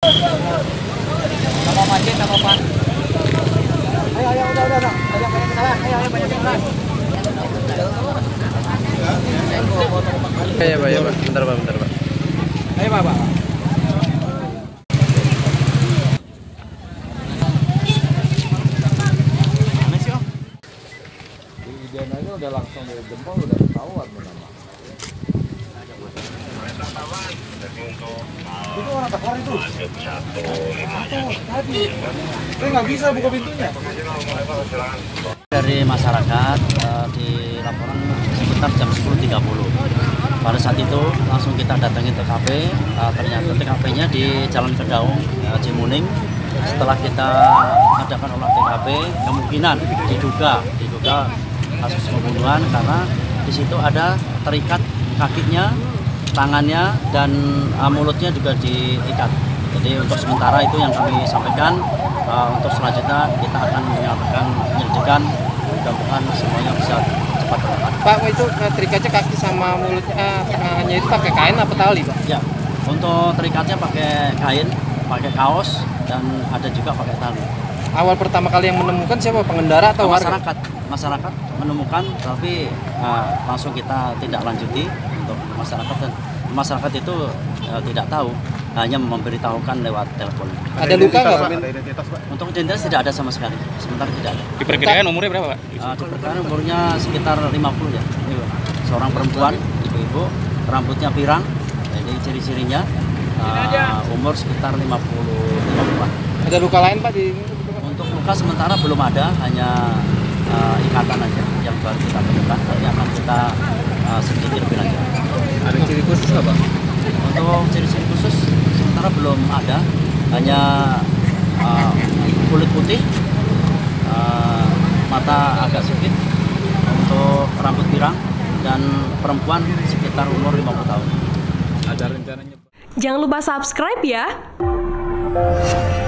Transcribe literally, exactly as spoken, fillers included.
Sama macet sama pan. Ayo ayo udah udah udah. Banyak banyak kesalahan. Ayo ayo banyak kesalahan. Ayo Pak, ayo Pak. Bentar Pak, bentar Pak. Ayo Pak, Pak. Mana sih Om? Idealnya udah langsung dari jempol udah ketahuan benar. Itu orang takar itu. Tadi. Saya nggak bisa buka pintunya. Dari masyarakat uh, di laporan sekitar jam sepuluh tiga puluh. Pada saat itu langsung kita datangi T K P. Uh, ternyata T K P-nya di Jalan Kedaung, uh, Cimuning. Setelah kita adakan olah T K P, kemungkinan diduga diduga kasus pembunuhan karena di situ ada terikat kakinya, tangannya, dan uh, mulutnya juga diikat. Jadi untuk sementara itu yang kami sampaikan. Uh, untuk selanjutnya kita akan menyatakan penyelidikan, mudah-mudahan semuanya bisa cepat terungkap. Pak, itu terikatnya kaki sama mulutnya, tangannya itu pakai kain apa tali, Pak? Ya, untuk terikatnya pakai kain, pakai kaos, dan ada juga pakai tali. Awal pertama kali yang menemukan siapa, pengendara atau warga? Masyarakat, masyarakat menemukan, tapi uh, langsung kita tidak lanjuti untuk masyarakat, dan masyarakat itu uh, tidak tahu, hanya memberitahukan lewat telepon. Ada luka nggak Pak? Untuk identitas tidak ada sama sekali, sementara tidak ada. Diperkirakan umurnya berapa Pak? Uh, diperkirakan umurnya sekitar lima puluh ya. Seorang perempuan, ibu-ibu, rambutnya pirang, jadi ciri-cirinya uh, umur sekitar lima puluh lima puluhan. Ada luka lain Pak di? Untuk luka sementara belum ada, hanya uh, ikatan aja yang baru kita temukan. Nanti akan kita uh, sedikit lebih lanjut. Ada ciri khusus nggak Pak? Untuk ciri-ciri khusus sementara belum ada, hanya uh, kulit putih, uh, mata agak sipit, untuk rambut pirang, dan perempuan sekitar umur lima puluh tahun. Ada rencananya? Jangan lupa subscribe ya.